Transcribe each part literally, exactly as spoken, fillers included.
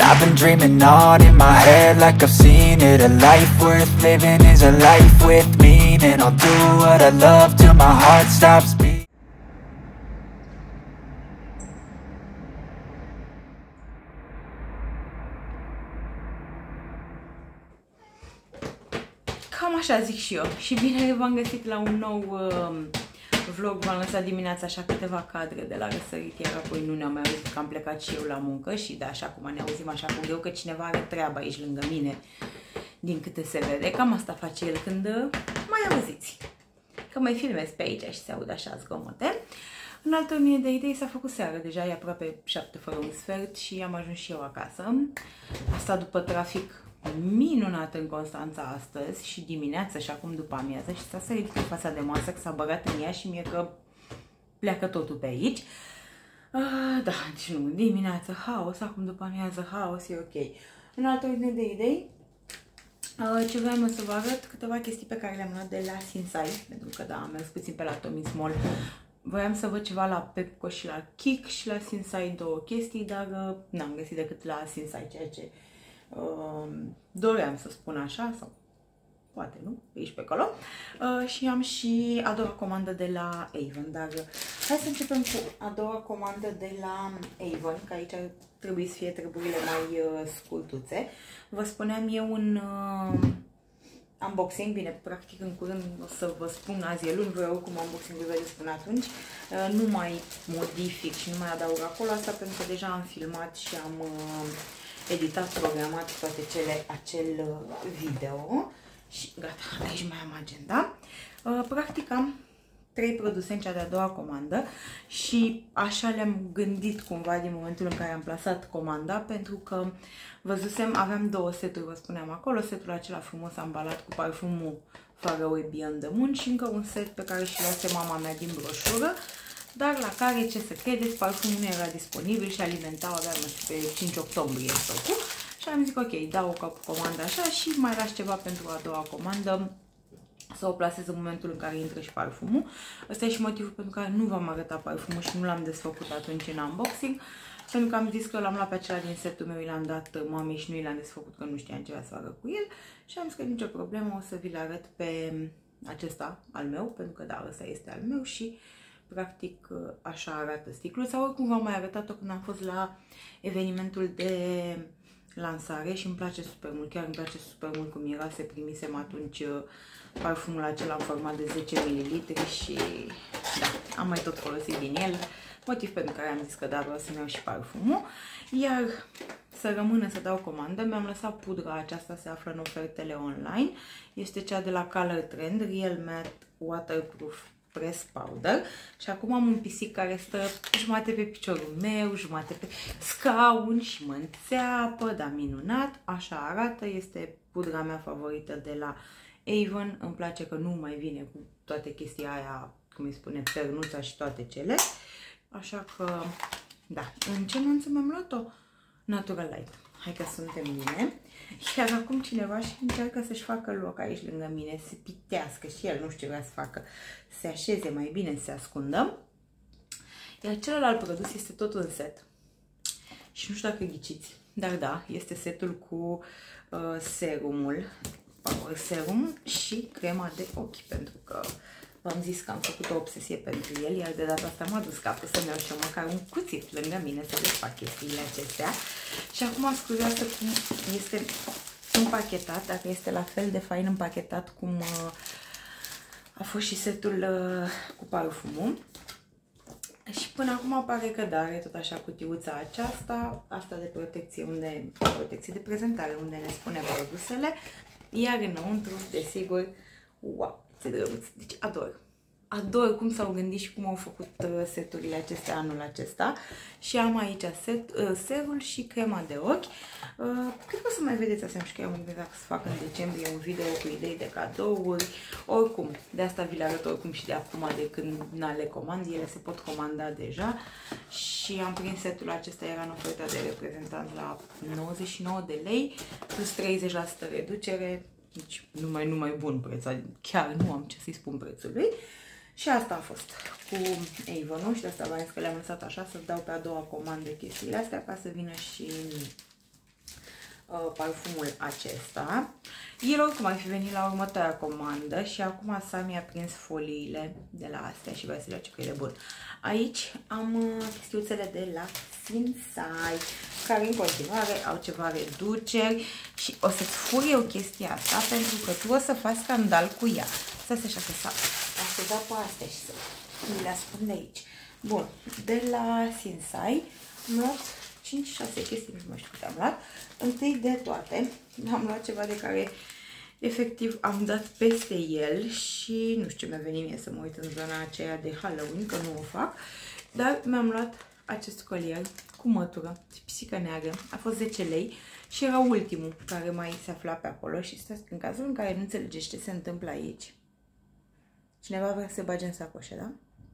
I've been dreaming on in my head like I've seen it. A life worth living is a life with meaning. I'll do what I love till my heart stops beating. Cam așa zic și eu. Și bine v-am găsit la un nou uh, vlog. V-am lăsat dimineața așa câteva cadre de la răsărit, iar apoi nu ne-am mai auzit că am plecat și eu la muncă. Și da, așa cum ne auzim așa cum eu, că cineva are treabă aici lângă mine, din câte se vede. Cam asta face el când mai auziți. Că mai filmez pe aici și se aud așa zgomote. În altă mie de idei s-a făcut seară, deja e aproape șapte fără un sfert și am ajuns și eu acasă. Asta după trafic minunat în Constanța astăzi și dimineață și acum după amiază, și s-a sărit în fața de masă că s-a băgat în ea și mie că pleacă totul pe aici. Uh, da, deci nu, dimineață haos, acum după amiază haos, e ok. În altă ordine de idei, uh, ce vreau să vă arăt câteva chestii pe care le-am luat de la Sinsai, pentru că da, am mers puțin pe la Tommy Small. Voiam să văd ceva la Pepco și la Kik și la Sinsai două chestii, dar uh, n-am găsit decât la Sinsai, ceea ce Uh, doream să spun așa, sau poate nu, pe aici pe acolo. Uh, și am și a doua comandă de la Avon, dar uh, hai să începem cu a doua comandă de la Avon, că aici trebuie să fie treburile mai uh, scurtuțe. Vă spuneam eu un uh, unboxing, bine, practic în curând o să vă spun, azi e luni, voi oricum unboxing-ul vă spun atunci. Uh, nu mai modific și nu mai adaug acolo asta, pentru că deja am filmat și am uh, editat, programat toate cele, acel video și gata, aici mai am agenda. Practic am trei produse în cea de-a doua comandă și așa le-am gândit cumva din momentul în care am plasat comanda, pentru că văzusem, aveam două seturi, vă spuneam acolo, setul acela frumos ambalat cu parfumul Far Away Beyond the Moon și încă un set pe care și luase mama mea din broșură, dar la care, ce să credeți, parfumul nu era disponibil și alimentau abia, nu știu, pe cinci octombrie sau și am zis ok, dau o comandă așa și mai las ceva pentru a doua comandă să o plasez în momentul în care intră și parfumul. Ăsta e și motivul pentru care nu v-am arătat parfumul și nu l-am desfăcut atunci în unboxing, pentru că am zis că l-am luat pe acela din setul meu, l-am dat mamei și nu l-am desfăcut, că nu știam ce să facă cu el și am zis că nicio problemă, o să vi-l arăt pe acesta al meu, pentru că da, ăsta este al meu și practic așa arată sticluța. Oricum v-am mai arătat-o când am fost la evenimentul de lansare și îmi place super mult, chiar îmi place super mult cum era, se primisem atunci parfumul acela în format de zece mililitri și da, am mai tot folosit din el, motiv pentru care am zis că da, vreau să-mi iau și parfumul. Iar să rămână să dau comandă, mi-am lăsat pudra aceasta, se află în ofertele online, este cea de la Color Trend, Real Matte Waterproof Press Powder și acum am un pisic care stă jumate pe piciorul meu, jumate pe scaun și mă înțeapă, dar minunat, așa arată, este pudra mea favorită de la Avon, îmi place că nu mai vine cu toate chestia aia, cum îi spune, pernuța și toate cele, așa că, da, în ce nuanță mi-am luat-o? Natural Light, hai că suntem bine. Iar acum cineva și încearcă să-și facă loc aici lângă mine, să pitească și el, nu știu ce vrea să facă, să se așeze mai bine, să se ascundă. Iar celălalt produs este tot un set. Și nu știu dacă ghiciți, dar da, este setul cu uh, serumul, Power Serum și crema de ochi, pentru că v-am zis că am făcut o obsesie pentru el, iar de data asta m-a dus capul să-mi iau și eu măcar un cuțit lângă mine să desfac chestiile acestea. Și acum am curioasă cum este împachetat, dacă este la fel de fain împachetat cum uh, a fost și setul uh, cu parfumul. Și până acum pare că da, are tot așa cutiuța aceasta, asta de protecție, unde, protecție de prezentare, unde ne spune produsele, iar înăuntru, desigur, wow, ce drăguț, deci ador. Ador cum s-au gândit și cum au făcut seturile acestea anul acesta. Și am aici set, uh, serul și crema de ochi. Uh, cred că o să mai vedeți asem și că eu mă gândesc să fac în decembrie un video cu idei de cadouri. Oricum, de asta vi le arăt oricum și de acum, de când le comand. Ele se pot comanda deja. Și am prins setul acesta, era în oferta de reprezentant la nouăzeci și nouă de lei, plus treizeci la sută reducere. Deci numai, numai bun preț, chiar nu am ce să-i spun prețului. Și asta a fost cu Avon-ul și de asta v-am zis că le-am lăsat așa, să dau pe a doua comandă chestiile astea ca să vină și uh, parfumul acesta. El oricum ar fi venit la următoarea comandă și acum Sami a prins foliile de la astea și vrea să le ce că e de bun. Aici am uh, chestiuțele de la Sinsai, care în continuare au ceva reduceri și o să-ți fur eu chestia asta pentru că tu o să faci scandal cu ea. Să se așa să s-a așezat pe astea și să mi le ascund de aici. Bun, de la Sinsai am luat cinci șase chestii, nu mai știu câte am luat. Întâi de toate am luat ceva de care efectiv am dat peste el și nu știu ce mi-a venit mie să mă uit în zona aceea de Halloween, că nu o fac, dar mi-am luat acest colier cu mătură și pisică neagră. A fost zece lei și era ultimul care mai se afla pe acolo și stați, în cazul în care nu înțelegeți ce se întâmplă aici, cineva vrea să se bage în sacoșă, da?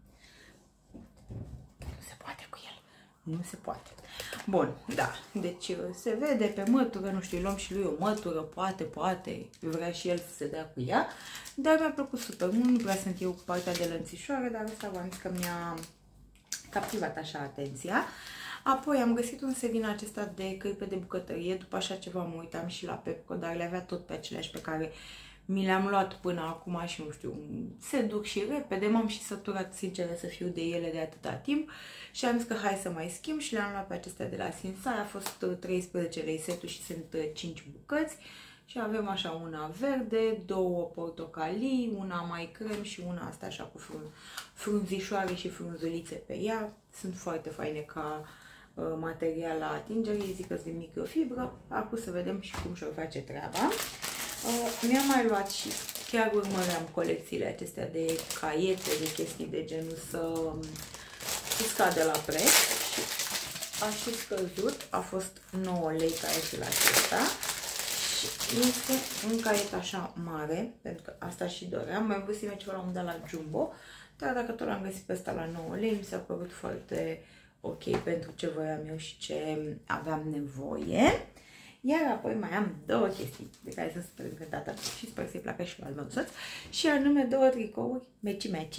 Nu se poate cu el. Nu se poate. Bun, da. Deci se vede pe mătură, nu știu, îi luăm și lui o mătură, poate, poate, vrea și el să se dea cu ea, dar mi-a plăcut super mult, nu prea sunt eu cu partea de lănțișoare, dar asta v-am zis că mi-a captivat așa atenția. Apoi am găsit un set din acesta de cârpe de bucătărie, după așa ceva mă uitam și la Pepco, dar le avea tot pe aceleași pe care mi le-am luat până acum și nu știu, se duc și repede, m-am și săturat, sincer să fiu, de ele de atâta timp și am zis că hai să mai schimb și le-am luat pe acestea de la Sinsai, a fost treisprezece lei setul și sunt cinci bucăți și avem așa una verde, două portocalii, una mai crem și una asta așa cu frun, frunzișoare și frunzulițe pe ea, sunt foarte faine ca uh, material la atingere, zic că sunt de microfibră, acum să vedem și cum și-o face treaba. Uh, Mi-am mai luat și chiar urmăream colecțiile acestea de caiete, de chestii de genul să, să scadă la preț și a și scăzut, a fost nouă lei caietul acesta și este un caiet așa mare, pentru că asta și doream, mai văzusem ceva la un dat la Jumbo, dar dacă tot l-am găsit pe ăsta la nouă lei, mi s-a părut foarte ok pentru ce voiam eu și ce aveam nevoie. Iar apoi mai am două chestii de care sunt super încântată și sper să-i placă și la al meu soț, și anume două tricouri meci-meci.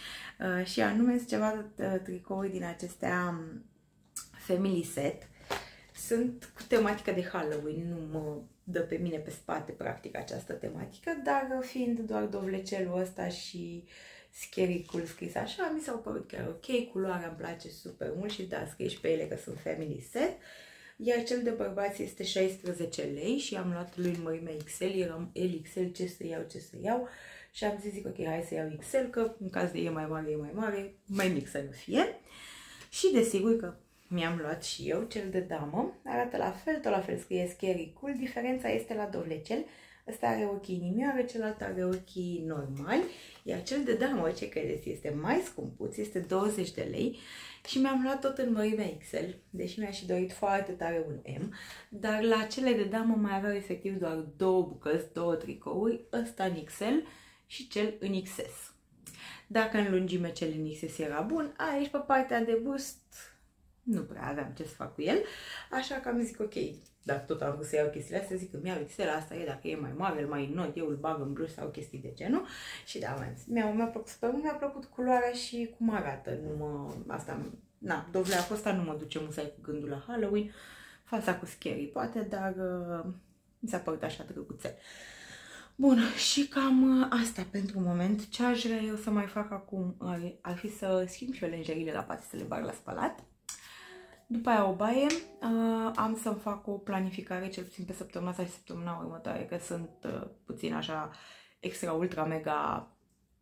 Uh, și anume sunt ceva uh, tricouri din acestea family set. Sunt cu tematică de Halloween, nu mă dă pe mine pe spate practic această tematică, dar fiind doar dovlecelul ăsta și schericul scris așa, mi s-au părut chiar ok, culoarea îmi place super mult și da, scrie și pe ele că sunt family set. Iar cel de bărbați este șaisprezece lei și am luat lui în mărime X L, eram L X L, ce să iau, ce să iau și am zis, zic, ok, hai să iau X L, că în caz de e mai mare, e mai mare, mai mic să nu fie. Și desigur că mi-am luat și eu cel de damă, arată la fel, tot la fel scrie Scary Cool, diferența este la dovlecel, ăsta are ochii inimioare, celălalt are ochii normali, iar cel de damă, ce credeți, este mai scumpuț, este douăzeci de lei și mi-am luat tot în mărime X L, deși mi-a și dorit foarte tare un M, dar la cele de damă mai aveau efectiv doar două bucăți, două tricouri, ăsta în X L și cel în X S. Dacă în lungime cel în X S era bun, aici pe partea de bust nu prea aveam ce să fac cu el, așa că am zis ok, dacă tot am vrut să iau chestiile astea, zic că mi-au X L, asta e, dacă e mai mare, mai înalt, eu îl bag în bluș sau chestii de genul. Și da, mi-a mi plăcut super mult, mi-a plăcut culoarea și cum arată, nu mă, asta, na, dovleacul ăsta nu mă duce musai cu gândul la Halloween, fața cu scary poate, dar uh, mi s-a părut așa drăguțel. Bun, și cam asta pentru moment. Ce aș vrea eu să mai fac acum ar, ar fi să schimb și eu lenjerile la pat, să le bag la spălat. După aia o baie, uh, am să-mi fac o planificare, cel puțin pe săptămâna asta și săptămâna următoare, că sunt uh, puțin așa extra, ultra, mega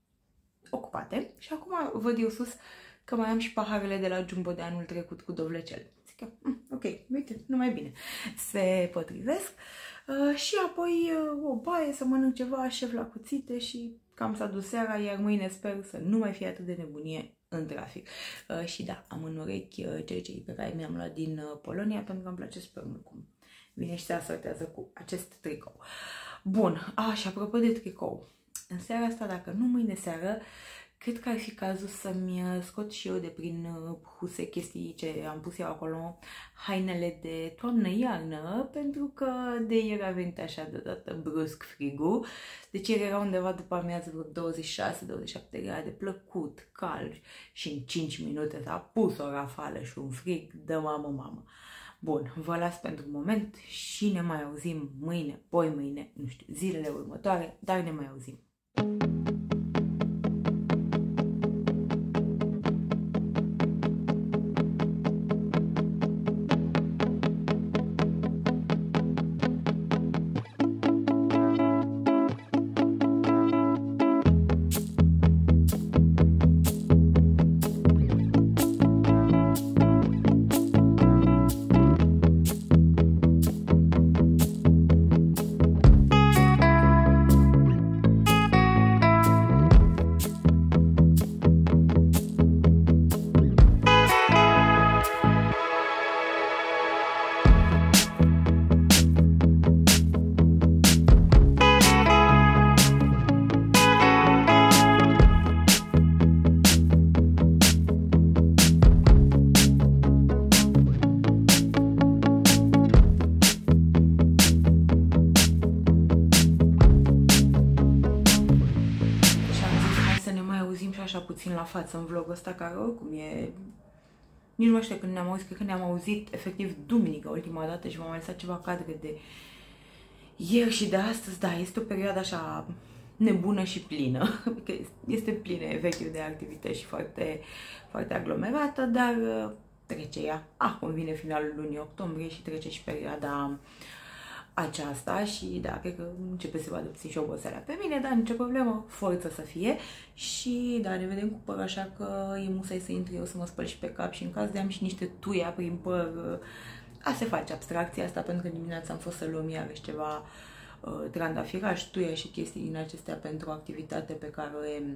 ocupate. Și acum văd eu sus că mai am și paharele de la Jumbo de anul trecut cu dovlecel. Zic eu, mm, ok, uite, numai bine, se potrivesc. Uh, și apoi uh, o baie, să mănânc ceva, șef la cuțite și cam s-a dus seara, iar mâine sper să nu mai fie atât de nebunie în trafic. Uh, și da, am în urechi uh, cei pe care mi-am luat din uh, Polonia, pentru că îmi place super mult cum vine și se asortează cu acest tricou. Bun, a, și apropo de tricou, în seara asta, dacă nu mâine seară, cred că ar fi cazul să-mi scot și eu de prin huse chestii ce am pus eu acolo, hainele de toamnă-iarnă, pentru că de ieri a venit așa deodată brusc frigul. Deci ieri era undeva după amiază vreo douăzeci și șase douăzeci și șapte grade, plăcut, cald și în cinci minute s-a pus o rafală și un frig de mamă-mamă. Bun, vă las pentru moment și ne mai auzim mâine, poi mâine, nu știu, zilele următoare, dar ne mai auzim. Puțin la față în vlogul ăsta, care oricum e... Nici nu mai știu când ne-am auzit, cred că ne-am auzit efectiv duminică ultima dată și v-am mai lăsat ceva cadre de ieri și de astăzi. Da, este o perioadă așa nebună și plină. Este plină, efectiv, de activități și foarte, foarte aglomerată, dar trece ea. Acum vine finalul lunii octombrie și trece și perioada aceasta și da, cred că începe să vadă puțin și oboseala pe mine, dar nicio problemă, forță să fie. Și da, ne vedem cu păr, așa că e musai să intru eu să mă spăl și pe cap și în caz de am și niște tuia prin păr, a se face abstracția asta, pentru că dimineața am fost să luăm iarăși ceva uh, trandafiraș, tuia și chestii din acestea pentru o activitate pe care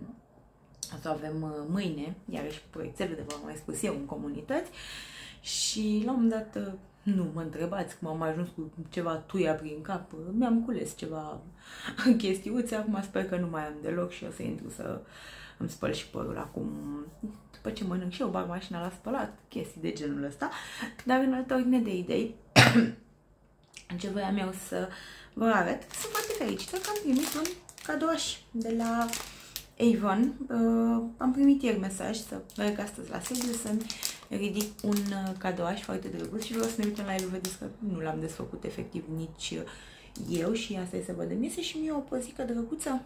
o să avem uh, mâine, iarăși cu proiectele de v-am mai spus eu în comunități. Și la un moment dat, uh, nu mă întrebați cum am ajuns cu ceva tuia prin cap, mi-am cules ceva chestiuțe, acum sper că nu mai am deloc și o să intru să îmi spăl și părul acum, după ce mănânc și eu, bag mașina la spălat, chestii de genul ăsta. Dar în altă ordine de idei, ce voiam eu să vă arăt, sunt foarte fericită că am primit un cadouaș de la Avon. Uh, am primit ieri mesaj să merg astăzi la sediu să-mi ridic un cadouaș foarte drăguț și vreau să ne uităm la el, vedeți că nu l-am desfăcut efectiv nici eu și asta e să vă dăm iese și mie o păzică drăguță.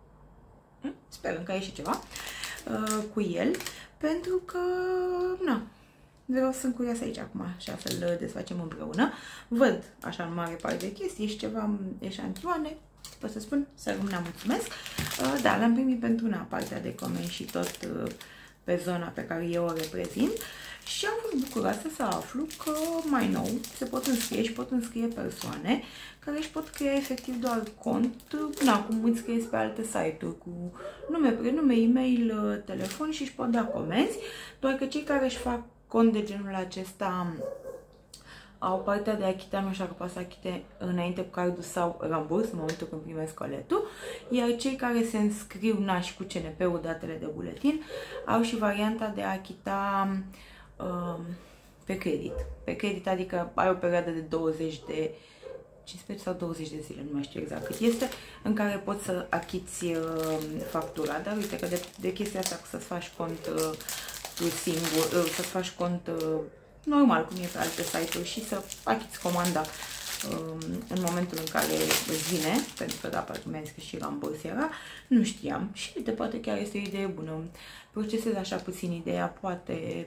Sperăm că a ieșit ceva uh, cu el, pentru că, na, vreau să-mi curioasă aici acum, așa să-l desfacem împreună. Văd așa în mare parte de chestii și ceva eșantioane, pot să spun, să rămână, mulțumesc. Uh, da, l-am primit pentru una, partea de comenzi și tot uh, pe zona pe care eu o reprezint. Și am fost bucuroasă să aflu că mai nou se pot înscrie și pot înscrie persoane care își pot crea efectiv doar cont, na, cum îți creezi pe alte site-uri, cu nume, prenume, e-mail, telefon și își pot da comenzi, doar că cei care își fac cont de genul acesta au partea de achita, nu știu că poate să achite înainte cu cardul sau ramburs în momentul când primesc coletul, iar cei care se înscriu, na, și cu C N P-ul, datele de buletin, au și varianta de a achita uh, pe credit. Pe credit, adică ai o perioadă de douăzeci de cincisprezece sau douăzeci de zile, nu mai știu exact cât este, în care poți să achiți uh, factura. Dar uite că de, de chestia asta, să-ți faci cont uh, tu singur, uh, să-ți faci cont uh, normal, cum e pe alte site-uri, și să achiți comanda um, în momentul în care îți vine, pentru că da, parcă mi-am scris și ramburs era, nu știam. Și uite, poate chiar este o idee bună. Procesez așa puțin ideea, poate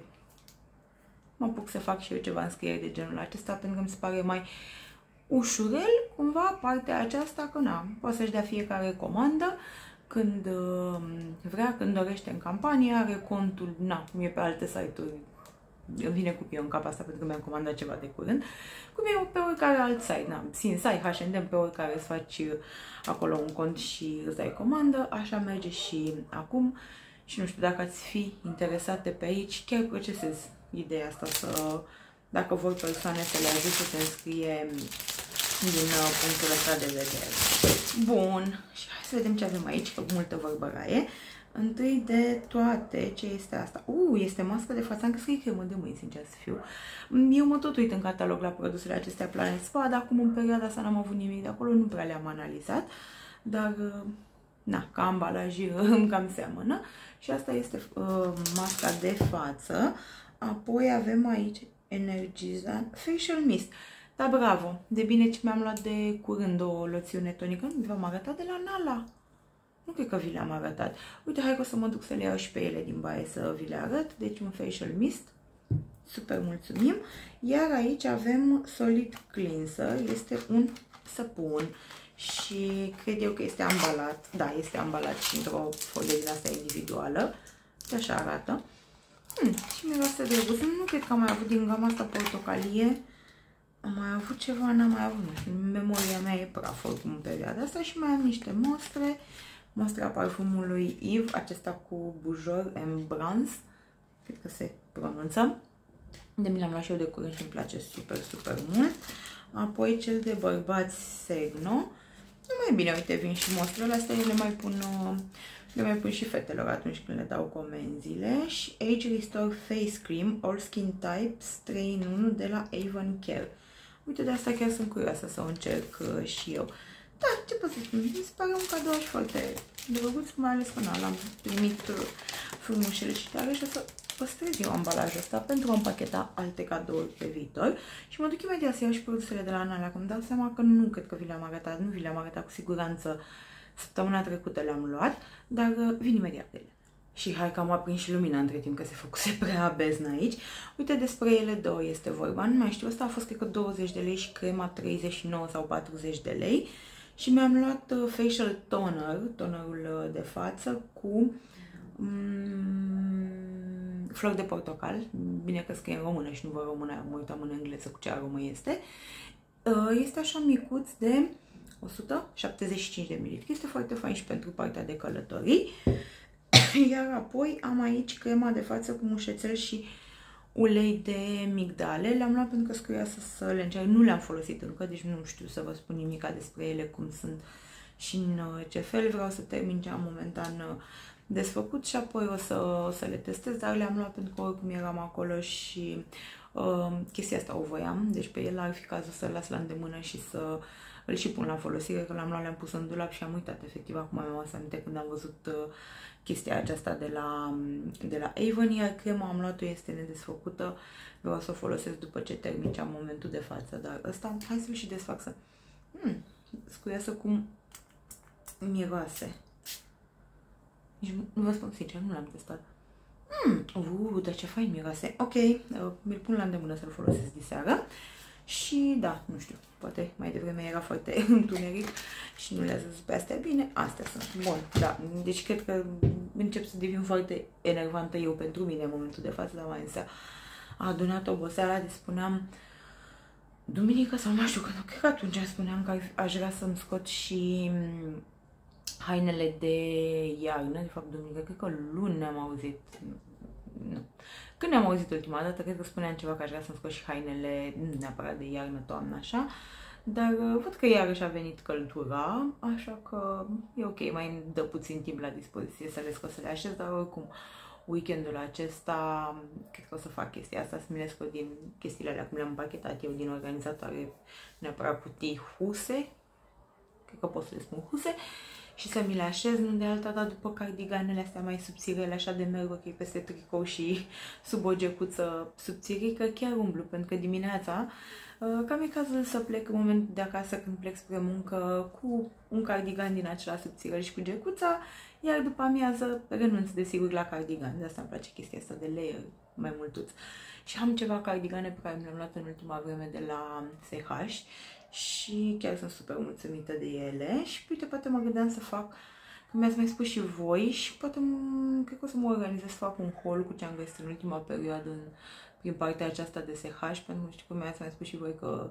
mă apuc să fac și eu ceva înscrieri de genul acesta, pentru că mi se pare mai ușurel, cumva, partea aceasta, că na, poate să-și dea fiecare comandă când uh, vrea, când dorește în campanie, are contul, na, cum e pe alte site-uri. Îmi vine cu eu în cap asta pentru că mi-am comandat ceva de curând. Cum e pe oricare alt site, na, Sinsai, H and M, pe oricare îți faci acolo un cont și îți dai comandă, așa merge și acum. Și nu știu, dacă ați fi interesate pe aici, chiar procesez ideea asta, să, dacă vor persoane să le ajut să se înscrie din punctul ăsta de vedere. Bun, și hai să vedem ce avem aici, că multă vorbăraie. Întâi de toate, ce este asta? Uuu, este mască de față, am crezut că e cremă de mâini, sincer să fiu. Eu mă tot uit în catalog la produsele acestea Planet Spa, dar acum în perioada asta n-am avut nimic de acolo, nu prea le-am analizat, dar, na, ca ambalaj îmi cam seamănă. Și asta este uh, masca de față. Apoi avem aici, energizant facial mist. Da, bravo! De bine ce mi-am luat de curând o loțiune tonică. Nu v-am arătat de la Nala. Nu cred că vi le-am arătat. Uite, hai că o să mă duc să le iau și pe ele din baie să vi le arăt. Deci un facial mist. Super mulțumim. Iar aici avem Solid Cleanser. Este un săpun. Și cred eu că este ambalat. Da, este ambalat și într-o folie din asta individuală. Și așa arată. Hmm, și miroase drăguț. Nu cred că am mai avut din gama asta portocalie. Am mai avut ceva, n-am mai avut. Nu știu, memoria mea e praf oricum în perioada asta. Și mai am niște mostre. Mostra parfumului Yves, acesta cu bujor and bronze. Cred că se pronunță. De mi l-am luat și eu de curând și îmi place super, super mult. Apoi cel de bărbați Segno. Nu mai bine, uite, vin și mostrele astea, eu le mai pun, le mai pun și fetelor atunci când le dau comenzile. Și Age Restore Face Cream All Skin Types trei în unu de la Avon Care. Uite, de asta chiar sunt curioasă să o încerc și eu. Da, ce pot să spun? Mi se pare un cadou și foarte drăguț, mai ales că l-am primit frumușel și tare și o să păstrez eu ambalajul ăsta pentru a împacheta alte cadouri pe viitor. Și mă duc imediat să iau și produsele de la Nala, că îmi dau seama că nu cred că vi le-am arătat, nu vi le-am arătat cu siguranță. Săptămâna trecută le-am luat, dar vin imediat de ele. Și hai că am aprins și lumina între timp, că se făcuse prea beznă aici. Uite, despre ele două este vorba, nu mai știu, ăsta a fost cred că douăzeci de lei și crema treizeci și nouă sau patruzeci de lei. Și mi-am luat facial toner, tonerul de față cu mm, flori de portocal. Bine că scrie în română și nu vă română, mă uitam în engleză cu ce aromă este. Este așa micuț de o sută șaptezeci și cinci de mililitri. Este foarte fain și pentru partea de călătorii. Iar apoi am aici crema de față cu mușețel și ulei de migdale. Le-am luat pentru că sunt curioasă să le încerc. Nu le-am folosit încă, deci nu știu să vă spun nimic despre ele, cum sunt și în ce fel. Vreau să termin ce am momentan desfăcut și apoi o să, o să le testez, dar le-am luat pentru că oricum eram acolo și uh, chestia asta o voiam. Deci pe el ar fi cazul să-l las la îndemână și să îl și pun la folosire, că l-am luat, le-am pus în dulap și am uitat efectiv. Acum mi-am adus aminte când am văzut uh, chestia aceasta de la, de la Avon, iar crema am luat-o, este nedesfăcută, vreau să o folosesc după ce termin ce am momentul de față, dar ăsta, hai să-l și desfac să... Hmm, sunt curioasă cum miroase. Nici nu vă spun sincer, nu l-am testat. Hmm, uh, dar ce fain miroase. Ok, uh, mi-l pun la îndemână să-l folosesc diseară. Și da, nu știu, poate mai devreme era foarte întuneric și nu le-a zis pe astea bine. Astea sunt. Bun, da. Deci cred că încep să devin foarte enervantă eu pentru mine în momentul de față, dar mai însă a adunat oboseala, de spuneam duminică sau nu știu când, cred că atunci spuneam că aș vrea să-mi scot și hainele de iarnă, de fapt duminică, cred că luni ne-am auzit. Nu. Când ne-am auzit ultima dată, cred că spuneam ceva că aș vrea să-mi scot și hainele, nu neapărat de iarnă, toamnă, așa, dar văd că iarăși a venit căldura, așa că e ok, mai îmi dă puțin timp la dispoziție să le scot, să le așez, dar oricum weekendul acesta cred că o să fac chestia asta, să mi le scot din chestiile alea, cum le-am împachetat eu din organizatoare, neapărat cutii huse, cred că pot să le spun huse, și să mi le așez, nu de alta, dar după cardiganele astea mai subțirele, așa de merg ok peste tricou și sub o gecuță subțirică, chiar umblu, pentru că dimineața cam e cazul să plec în momentul de acasă când plec spre muncă cu un cardigan din acela subțirel și cu gecuța, iar după amiază renunț desigur la cardigan, de asta îmi place chestia asta de layer mai multuț. Și am ceva cardigane pe care mi le-am luat în ultima vreme de la S H și chiar sunt super mulțumită de ele și uite, poate mă gândeam să fac, că mi-ați mai spus și voi și poate cred că o să mă organizez să fac un haul cu ce am găsit în ultima perioadă în, prin partea aceasta de S H, pentru că știu că mi-ați mai spus și voi că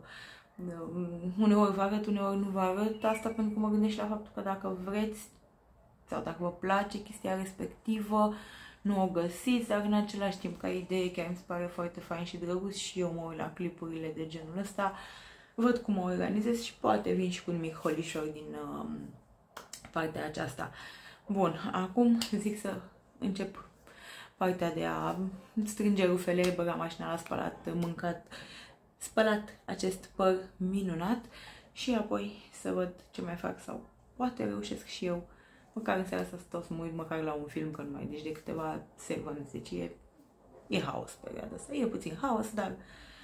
uneori vă arăt, uneori nu vă arăt, asta pentru că mă gândesc la faptul că dacă vreți sau dacă vă place chestia respectivă, nu o găsiți, dar în același timp ca idee chiar mi se pare foarte fain și drăguț și eu mă uit la clipurile de genul ăsta, văd cum o organizez și poate vin și cu un mic holișor din uh, partea aceasta. Bun, acum zic să încep partea de a strânge rufele, băga mașina la spălat, mâncat, spălat acest păr minunat și apoi să văd ce mai fac sau poate reușesc și eu măcar în seara să stau să mă uit măcar la un film, că nu mai deci de câteva secunde, deci e, e haos perioada asta, e puțin haos, dar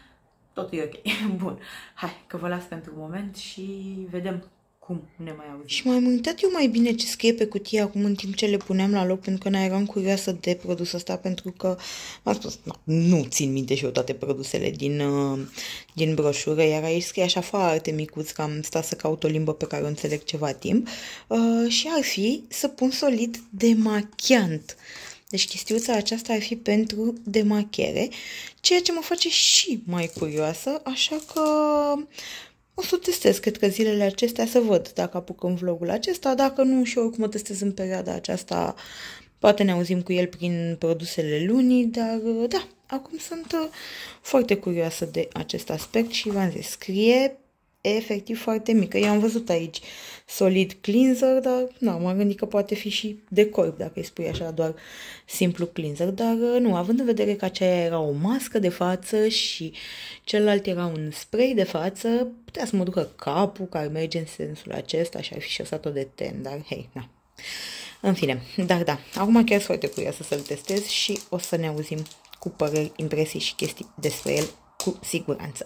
totul e ok. Bun, hai că vă las pentru un moment și vedem cum ne mai auzim. Și m-am uitat eu mai bine ce scrie pe cutie acum în timp ce le puneam la loc, pentru că n eram curioasă de produsul ăsta, pentru că m-am spus, no, nu țin minte și eu toate produsele din, uh, din broșură, iar aici scrie așa foarte micuț, că am stat să caut o limbă pe care o înțeleg ceva timp, uh, și ar fi săpun solid demachiant. Deci chestiuța aceasta ar fi pentru demachiere, ceea ce mă face și mai curioasă, așa că o să o testez, cred că zilele acestea, să văd dacă apucăm vlogul acesta, dacă nu, și oricum o testez în perioada aceasta, poate ne auzim cu el prin produsele lunii, dar da, acum sunt foarte curioasă de acest aspect și v-am zis, scrie efectiv foarte mică. Eu am văzut aici solid cleanser, dar nu, m-am gândit că poate fi și de corp, dacă îi spui așa, doar simplu cleanser, dar nu, având în vedere că aceea era o mască de față și celălalt era un spray de față, putea să mă ducă capul, care merge în sensul acesta și ar fi șosat-o de ten, dar hei, na. În fine, dar da, acum chiar sunt foarte curioasă să-l testez și o să ne auzim cu păreri, impresii și chestii despre el cu siguranță.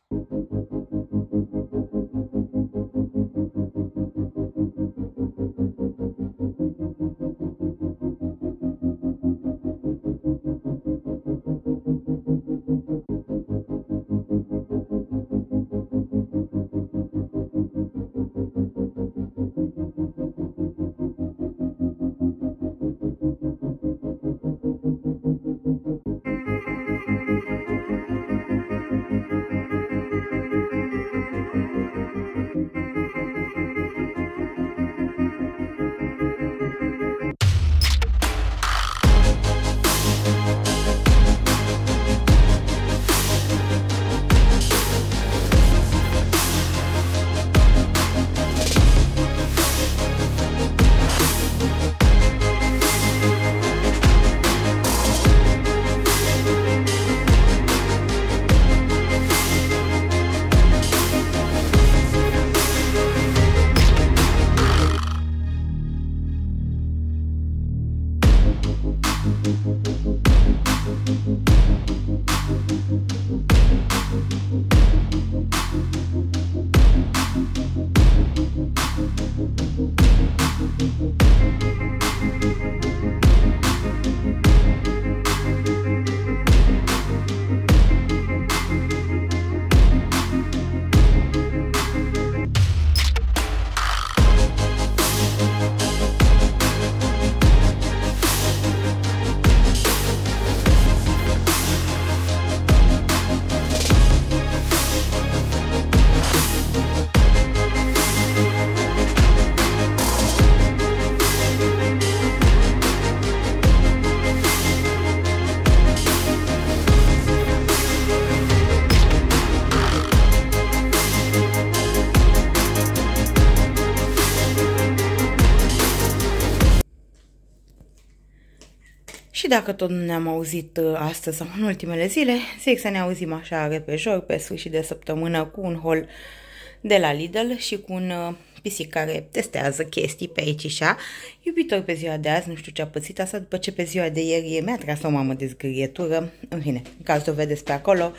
Și dacă tot nu ne-am auzit astăzi sau în ultimele zile, zic să ne auzim așa repejor pe sfârșit de săptămână cu un haul de la Lidl și cu un pisic care testează chestii pe aici și așa. Iubitor pe ziua de azi, nu știu ce a pățit asta, după ce pe ziua de ieri mi-a tras o mamă de zgârietură. În fine, în caz o vedeți pe acolo,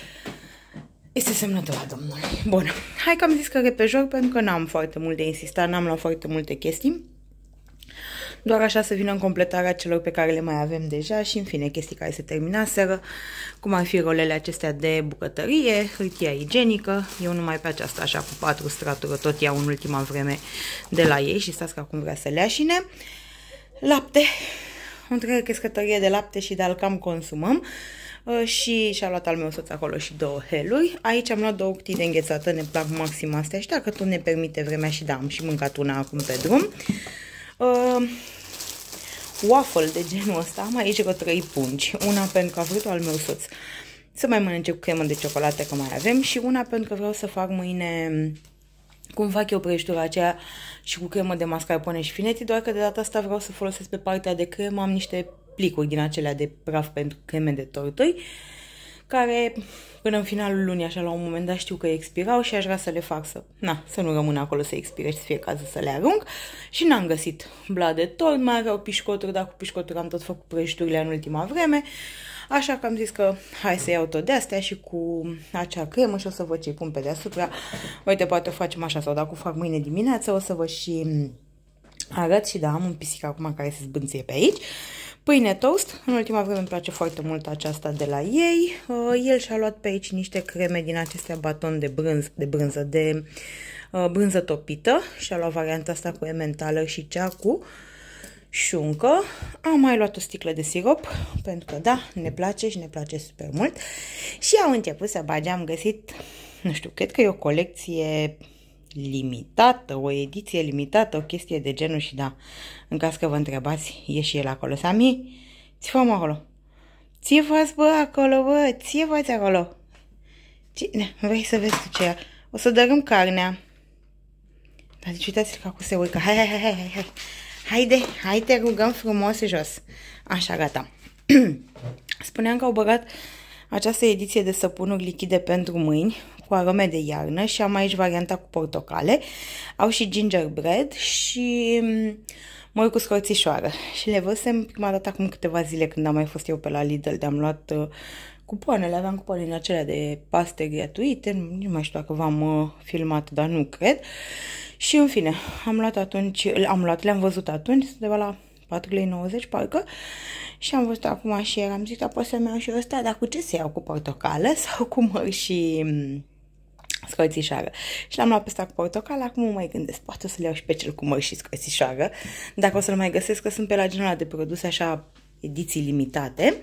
este semnătura Domnului. Bun, hai că am zis că repejor, pentru că n-am foarte mult de insistat, n-am luat foarte multe chestii. Doar așa să vină în completarea celor pe care le mai avem deja și, în fine, chestii care se terminaseră, cum ar fi rolele acestea de bucătărie, hârtia igienică. Eu numai pe aceasta, așa, cu patru straturi, tot iau în ultima vreme de la ei și stați că acum vrea să leașine. Lapte, o întreagă crescătorie de lapte și de alcam consumăm. Și și-a luat al meu soț acolo și două heluri. Aici am luat două cutii de înghețată, ne plac maxim astea și dacă tot ne permite vremea și da, am și mâncat una acum pe drum. Uh, waffle de genul ăsta, am aici vreo trei pungi, una pentru că a vrut al meu soț să mai mănânce cu cremă de ciocolată, că mai avem, și una pentru că vreau să fac mâine, cum fac eu prăjitura aceea și cu cremă de mascarpone și fineții, doar că de data asta vreau să folosesc pe partea de cremă, am niște plicuri din acelea de praf pentru creme de torturi, care până în finalul lunii, așa, la un moment dat știu că expirau și aș vrea să le fac să, na, să nu rămână acolo să expire și să fie cazul să le arunc. Și n-am găsit bla de tort, mai aveau pișcoturi, dar cu pișcoturi am tot făcut prăjiturile în ultima vreme. Așa că am zis că hai să iau tot de astea și cu acea cremă și o să văd ce pun pe deasupra. Uite, poate o facem așa sau dacă o fac mâine dimineață o să vă și arăt. Și da, am un pisic acum care se zbânție pe aici. Pâine toast, în ultima vreme îmi place foarte mult aceasta de la ei. El și-a luat pe aici niște creme din acestea baton de brânză, de brânză, de uh, brânză topită și a luat varianta asta cu ementală și cea cu șuncă. Am mai luat o sticlă de sirop, pentru că da, ne place și ne place super mult. Și au început să bage, am găsit, nu știu, cred că e o colecție limitată, o ediție limitată, o chestie de genul și da, în caz că vă întrebați, e și el acolo. Sami, ți făm acolo. Ție faci, bă, acolo, bă, ție faci acolo. Cine? Vrei să vezi tu ce e? O să dărâm carnea. Dar deci uitați-l că acum se urcă. Hai, hai, hai, hai, hai. Haide, hai, te rugăm frumos jos. Așa, gata. Spuneam că au băgat această ediție de săpunuri lichide pentru mâini cu arome de iarnă și am aici varianta cu portocale. Au și gingerbread și moi cu scorțișoară. Și le văzusem prima dată acum câteva zile când am mai fost eu pe la Lidl, de am luat uh, cupoanele, aveam cupoane din acelea de paste gratuite, nu mai știu dacă v-am uh, filmat, dar nu cred. Și în fine, am luat atunci, am luat, le-am văzut atunci, undeva la patru lei nouăzeci parcă, și am văzut acum și ieri, am zis că pot să-mi iau și ăsta, dar cu ce să iau? Cu portocală sau cu măr și scorțișoară? Și l-am luat pe ăsta cu portocală, acum mă mai gândesc, poate o să le iau și pe cel cu măr și scorțișoară, dacă o să-l mai găsesc, că sunt pe la genul de produse așa, ediții limitate.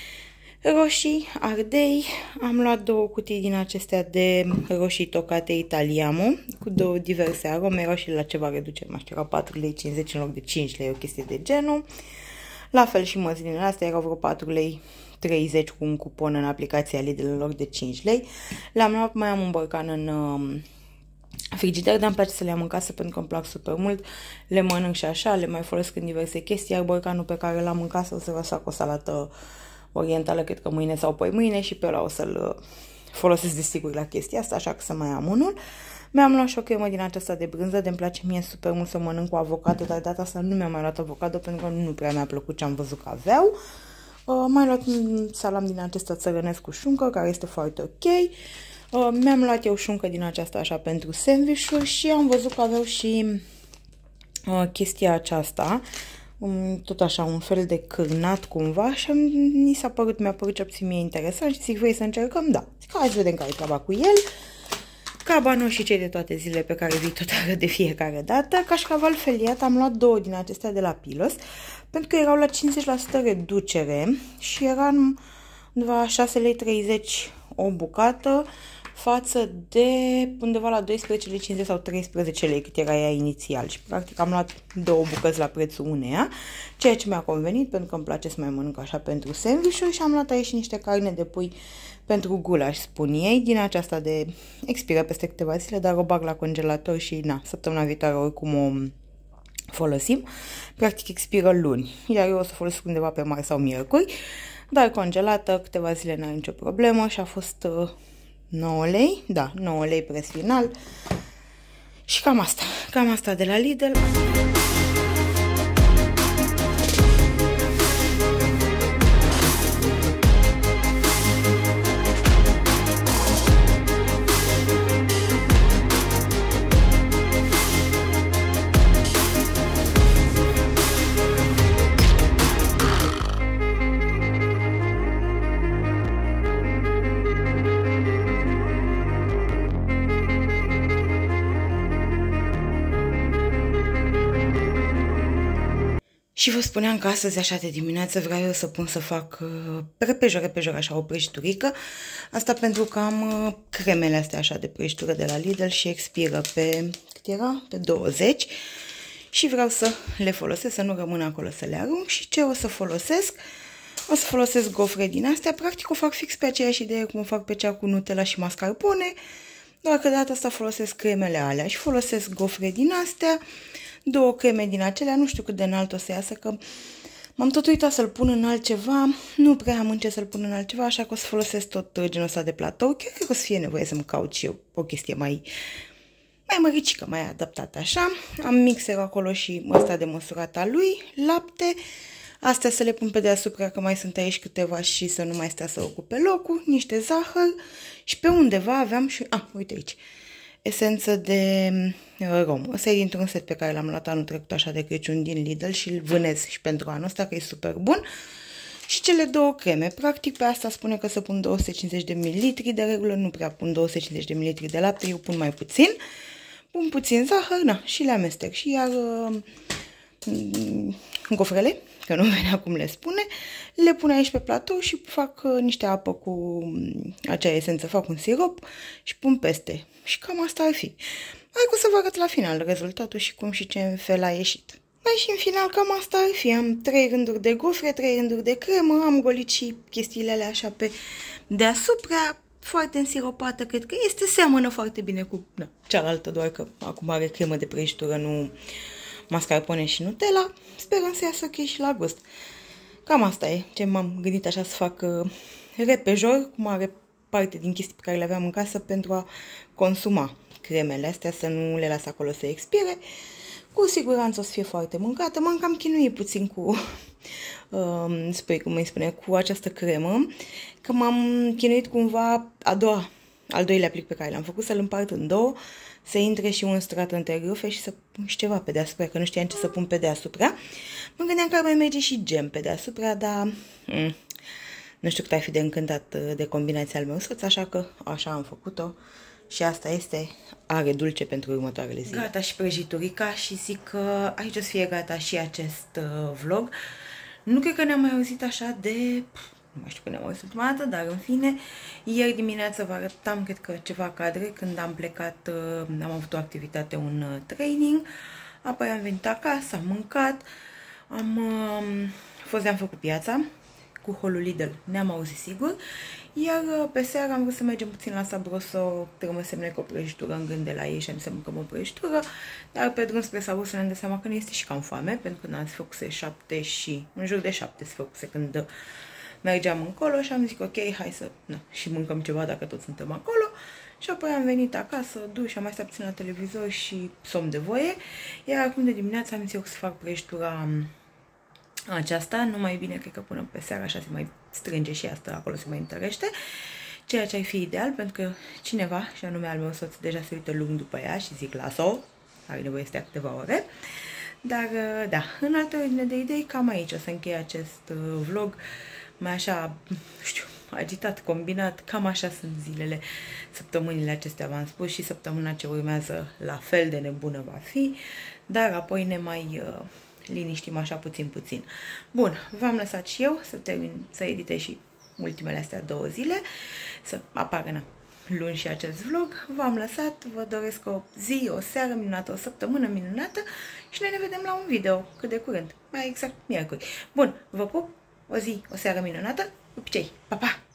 Roșii, ardei, am luat două cutii din acestea de roșii tocate Italiamo, cu două diverse arome, roșii la ceva reducere, mai știu, erau patru lei cincizeci în loc de cinci lei, o chestie de genul. La fel și măslinele astea erau vreo patru lei treizeci cu un cupon în aplicația Lidl în loc de cinci lei. Le-am luat, mai am un borcan în uh, frigider, dar îmi place să le am în casă pentru că îmi plac super mult. Le mănânc și așa, le mai folosesc în diverse chestii, iar borcanul pe care l-am în casă o să vă fac o salată orientală, cred că mâine sau poi mâine, și pe ăla o să-l folosesc desigur la chestia asta, așa că să mai am unul. Mi-am luat și o cremă din aceasta de brânză, de-mi place mie super mult să mănânc cu avocado, dar data asta nu mi-am mai luat avocado pentru că nu prea mi-a plăcut ce am văzut că aveau. Uh, mai luat un salam din acesta țărănesc cu șuncă, care este foarte ok. Uh, mi-am luat eu șuncă din aceasta așa pentru sandwich-uri și am văzut că aveau și uh, chestia aceasta, um, tot așa un fel de cârnat cumva, și mi s-a părut, mi-a părut ce puțin mie interesant și zic, vrei să încercăm? Da. Zic, hai să vedem care e treaba cu el. Cabanoși și cei de toate zilele pe care vii tot arăt de fiecare dată. Cașcaval feliat, am luat două din acestea de la Pilos, pentru că erau la cincizeci la sută reducere și era undeva șase lei treizeci o bucată, față de undeva la doisprezece lei cincizeci sau treisprezece lei cât era ea inițial. Și practic am luat două bucăți la prețul uneia, ceea ce mi-a convenit pentru că îmi place să mai mănânc așa pentru sandwich-uri. Și am luat aici niște carne de pui pentru gulaș, spun ei, din aceasta de expiră peste câteva zile, dar o bag la congelator și na, săptămâna viitoare oricum o folosim. Practic expiră luni, iar eu o să folosesc undeva pe marți sau miercuri, dar congelată câteva zile n-are nicio problemă și a fost uh, nouă lei, da, nouă lei preț final. Și cam asta, cam asta de la Lidl. Și vă spuneam că astăzi, așa de dimineață, vreau eu să pun să fac uh, repejor, repejor, așa, o prăjiturică. Asta pentru că am uh, cremele astea așa de prăjitură de la Lidl și expiră pe, cât era? Pe douăzeci. Și vreau să le folosesc, să nu rămână acolo să le arunc. Și ce o să folosesc? O să folosesc gofre din astea. Practic o fac fix pe aceeași idee cum o fac pe cea cu Nutella și mascarpone. Doar că de data asta folosesc cremele alea și folosesc gofre din astea. Două creme din acelea, nu știu cât de înalt o să iasă, că m-am tot uitat să-l pun în altceva, nu prea am în ce să-l pun în altceva, așa că o să folosesc tot genul ăsta de platou. Chiar cred că o să fie nevoie să-mi caut și eu o chestie mai, mai măricică, mai adaptată așa. Am mixerul acolo și ăsta de măsurat al lui, lapte, Astea să le pun pe deasupra, că mai sunt aici câteva și să nu mai stea să ocupe locul. Niște zahăr și pe undeva aveam și... Ah, uite aici. Esență de rom. Ăsta e dintr-un set pe care l-am luat anul trecut așa de Crăciun din Lidl și îl vânez și pentru anul ăsta, că e super bun. Și cele două creme. Practic pe asta spune că să pun două sute cincizeci de mililitri. De regulă nu prea pun două sute cincizeci de mililitri de lapte, eu pun mai puțin. Pun puțin zahăr, na, și le amestec. Și iar uh, gofrele, că nu venea cum le spune, le pun aici pe platou și fac uh, niște apă cu acea esență, fac un sirop și pun peste. Și cam asta ar fi. Hai că o să vă arăt la final rezultatul și cum și ce fel a ieșit. Mai și în final cam asta ar fi. Am trei rânduri de gofre, trei rânduri de cremă, am golit și chestiile alea așa pe deasupra, foarte însiropată, cred că este, seamănă foarte bine cu na, cealaltă, doar că acum are cremă de prăjitură, nu mascarpone și Nutella. Sperăm să iasă ok și la gust. Cam asta e ce m-am gândit așa să fac uh, repejor, cum are parte din chestii pe care le aveam în casă pentru a consuma cremele astea, să nu le las acolo să expire. Cu siguranță o să fie foarte mâncată. M-am cam chinuit puțin cu, uh, spui cum îi spune, cu această cremă, că m-am chinuit cumva a doua, al doilea plic pe care l-am făcut, să-l împart în două, să intre și un strat între rufe și să pun și ceva pe deasupra, că nu știam ce să pun pe deasupra. Mă gândeam că ar mai merge și gem pe deasupra, dar mm, nu știu cât ar fi de încântat de combinația al meu soț, așa că așa am făcut-o. Și asta este, are dulce pentru următoarele zile. Gata și prăjiturica și zic că aici o să fie gata și acest uh, vlog. Nu cred că ne-am mai auzit așa de... Nu mai știu când ne-am auzit ultima dată, dar în fine, ieri dimineața vă arătam, cred că ceva cadre, când am plecat, uh, am avut o activitate, un uh, training, apoi am venit acasă, am mâncat, am uh, fost de-am făcut piața, cu holul Lidl ne-am auzit sigur, iar pe seara am vrut să mergem puțin la Sabroso, rămăsem cu o prăjitură în gând de la ei și am să mâncăm o prăjitură, dar pe drum spre Sabroso ne-am dat seama că ne este și cam foame, pentru că n-am se făcuse șapte și, în jur de șapte se făcuse când mergeam încolo și am zis ok, hai să na, și mâncăm ceva dacă toți suntem acolo. Și apoi am venit acasă, duș, am mai stat puțin la televizor și somn de voie, iar acum de dimineață am zis eu să fac prăjitura aceasta, nu mai bine, cred că până pe seara așa se mai strânge și asta, acolo se mai întărește, ceea ce ar fi ideal, pentru că cineva, și anume al meu soț, deja se uită lung după ea și zic, las-o, are nevoie să stea câteva ore, dar da, în altă ordine de idei, cam aici o să închei acest vlog, mai așa, nu știu, agitat, combinat, cam așa sunt zilele, săptămânile acestea v-am spus și săptămâna ce urmează la fel de nebună va fi, dar apoi ne mai... Uh, liniștim așa puțin puțin. Bun, v-am lăsat și eu să termin, să editez și ultimele astea două zile, să apară na, luni și acest vlog. V-am lăsat, vă doresc o zi, o seară minunată, o săptămână minunată și noi ne vedem la un video cât de curând, mai exact miercuri. Bun, vă pup, o zi, o seară minunată, pupicei, pa, pa!